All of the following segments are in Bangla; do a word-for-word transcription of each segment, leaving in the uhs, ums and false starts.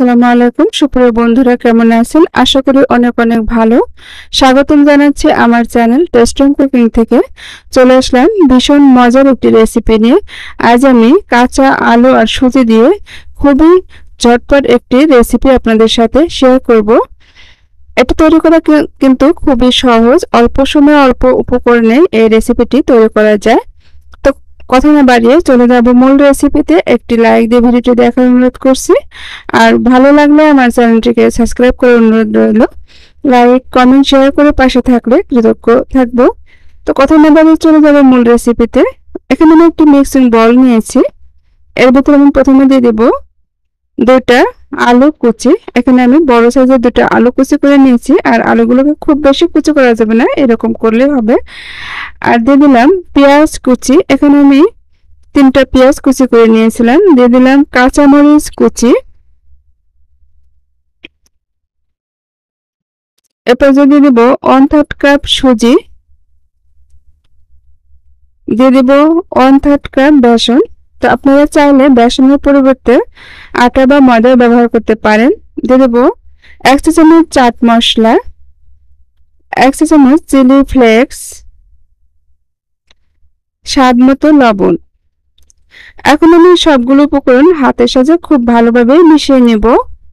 আসসালামু আলাইকুম সুপ্রিয় বন্ধুরা, কেমন আছেন? আশা করি অনেক অনেক ভালো। স্বাগতম জানাচ্ছি আমার চ্যানেল টেস্ট অন কুকিং থেকে। চলে আসলাম ভীষণ মজার একটি রেসিপি নিয়ে। আজ আমি কাঁচা আলু আর সুজি দিয়ে খুবই ঝটপট একটি রেসিপি আপনাদের সাথে শেয়ার করব। এটা তৈরি করা কিন্তু খুবই সহজ, অল্প সময়ে অল্প উপকরণে এই রেসিপিটি তৈরি করা যায়। তো কথা না বাড়িয়ে চলে যাব মূল রেসিপিতে। একটি লাইক দিয়ে ভিডিওটি দেখার অনুরোধ করছি, আর ভালো লাগলে আমার চ্যানেলটিকে সাবস্ক্রাইব করে অনুরোধ রইল। লাইক কমেন্ট শেয়ার করে পাশে থাকলে কৃতজ্ঞ থাকবো। তো কথা না বাড়িয়ে চলে যাব মূল রেসিপিতে। এখানে আমি একটি মিক্সিং বল নিয়েছি। এর ভিতরে আমি প্রথমে দিয়ে দেব দুইটা আলু কুচি। এখানে আমি বড় সাইজের দুটো আলু কুচি করে নিয়েছি, আর আলুগুলোকে খুব বেশি কুচি করা যাবে না, এরকম করলে হবে। আর দিয়ে দিলাম পেঁয়াজ কুচি। এখানে আমি তিনটা পেঁয়াজ কুচি করে নিয়েছিলাম। দিয়ে দিলাম কাঁচামরিচ কুচি। এরপর দিয়ে দিব ওয়ান থার্ড কাপ সুজি। দিয়ে দিব ওয়ান থার্ড কাপ বেসন। তো আপনারা চাইলে বেসনের পরিবর্তে আটা বা ময়দা ব্যবহার করতে পারেন। দিয়ে দেব এক চা চামচ চাট মশলা, এক চা চামচ চিলি ফ্লেক্স, স্বাদ মতো লবণ। এখন আমি সবগুলো উপকরণ হাতের সাহায্যে খুব ভালোভাবে মিশিয়ে নেব।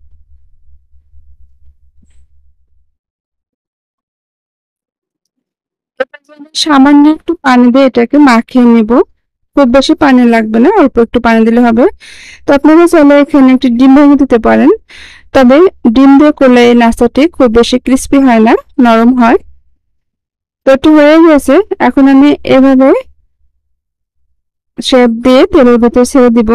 সামান্য একটু পানি দিয়ে এটাকে মাখিয়ে নেব। খুব বেশি পানি লাগবে না, অল্প একটু পানি দিলে হবে। তো আপনারা চাইলে এখানে একটি ডিম ভেঙে দিতে পারেন, তবে ডিম দিয়ে করলে এই নাস্তাটি খুব বেশি ক্রিস্পি হয় না, নরম হয়। তো একটু হয়ে গেছে। এখন আমি এভাবে শেপ দিয়ে তেলের ভিতরে ছেড়ে দিব।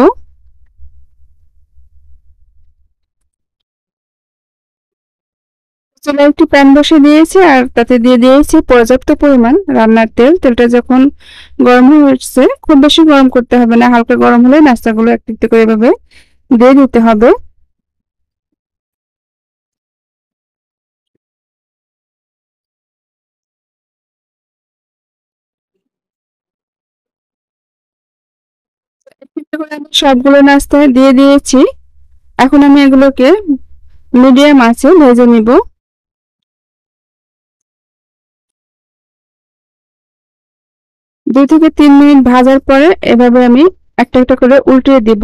চুলে একটি প্যান বসে দিয়েছি, আর তাতে দিয়ে দিয়েছি পর্যাপ্ত পরিমাণ রান্নার তেল। তেলটা যখন গরম হচ্ছে, খুব বেশি গরম করতে হবে না, হালকা গরম হলে নাস্তাগুলো একটু একটু করে এভাবে দিয়ে দিতে হবে। সবগুলো নাস্তা দিয়ে দিয়েছি। এখন আমি এগুলোকে মিডিয়াম আঁচে ভেজে নিব। দুই থেকে তিন মিনিট ভাজার পরে এভাবে আমি একটা একটা করে উল্টিয়ে দিব।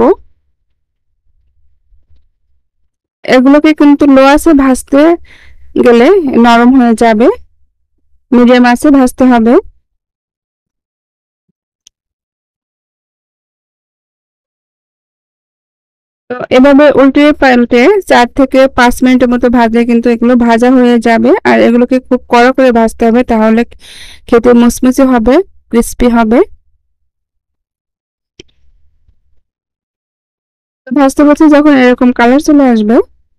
এগুলোকে কিন্তু লো আঁচে ভাজতে গেলে নরম হয়ে যাবে, মিডিয়াম আঁচে ভাজতে হবে। তো এভাবে উল্টে পাল্টে চার থেকে পাঁচ মিনিটের মতো ভাজলে কিন্তু এগুলো ভাজা হয়ে যাবে। আর এগুলোকে খুব কড়া করে ভাজতে হবে, তাহলে খেতে মুচমুচে হবে, ক্রিস্পি হবে। ভাজতে ভাজতে যখন এরকম কালার চলে আসবে,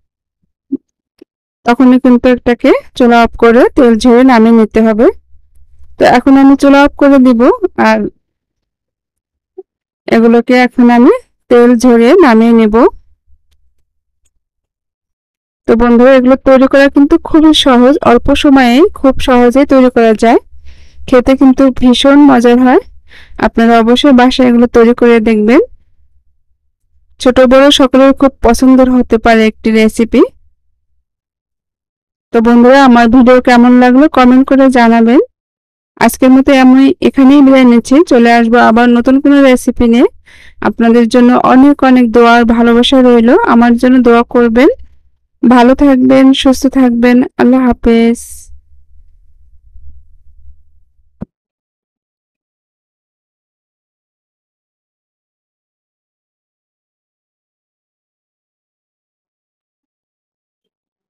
তখনই কিন্তু এটাকে চুলা অফ করে তেল ঝরিয়ে নামিয়ে নিতে হবে। তো এখন আমি চুলা অফ করে দিব, আর এগুলোকে এখন আমি তেল ঝরিয়ে নামিয়ে নেব। তো বন্ধুরা, এগুলো তৈরি করা কিন্তু খুবই সহজ, অল্প সময়ে খুব সহজেই তৈরি করা যায়। খেতে কিন্তু ভীষণ মজার হয়। আপনারা অবশ্যই বাসায় এগুলো তৈরি করে দেখবেন। ছোট বড় সকলের খুব পছন্দের হতে পারে একটি রেসিপি। তো বন্ধুরা, আমার ভিডিও কেমন লাগলো কমেন্ট করে জানাবেন। আজকের মতো আমি এখানেই বিদায় নিচ্ছি। চলে আসবো আবার নতুন কোনো রেসিপি নিয়ে। আপনাদের জন্য অনেক অনেক দোয়া আর ভালোবাসা রইল। আমার জন্য দোয়া করবেন। ভালো থাকবেন, সুস্থ থাকবেন। আল্লাহ হাফেজ।